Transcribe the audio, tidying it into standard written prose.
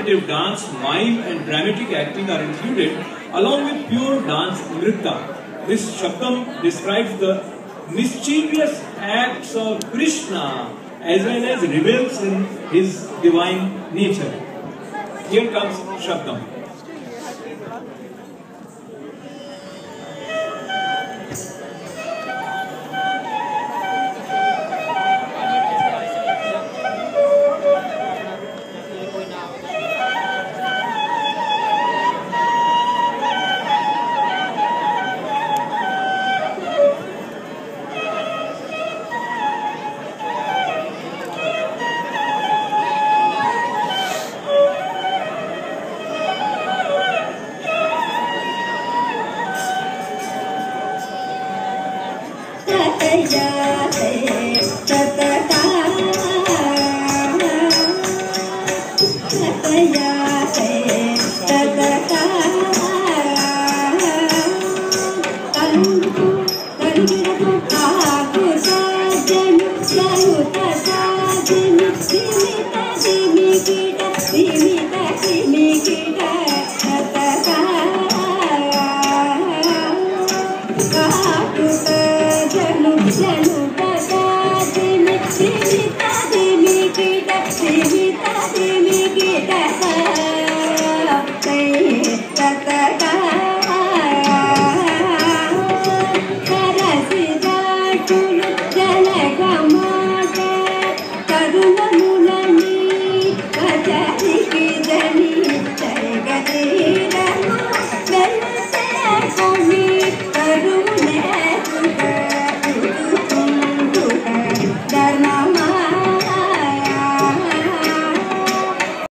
narrative dance, mime and dramatic acting are included along with pure dance nritta. This Shabdam describes the mischievous acts of Krishna as well as revels in his divine nature. Here comes Shabdam. Simi